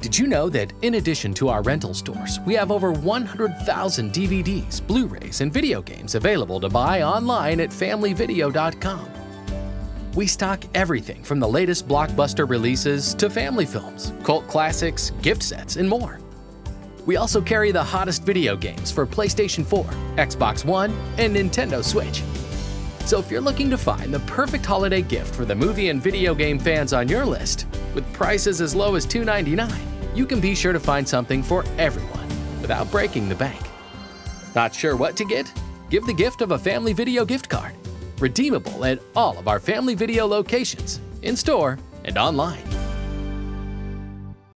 Did you know that in addition to our rental stores, we have over 100,000 DVDs, Blu-rays, and video games available to buy online at FamilyVideo.com. We stock everything from the latest blockbuster releases to family films, cult classics, gift sets, and more. We also carry the hottest video games for PlayStation 4, Xbox One, and Nintendo Switch. So if you're looking to find the perfect holiday gift for the movie and video game fans on your list, with prices as low as $2.99, you can be sure to find something for everyone without breaking the bank. Not sure what to get? Give the gift of a Family Video gift card, redeemable at all of our Family Video locations, in-store and online.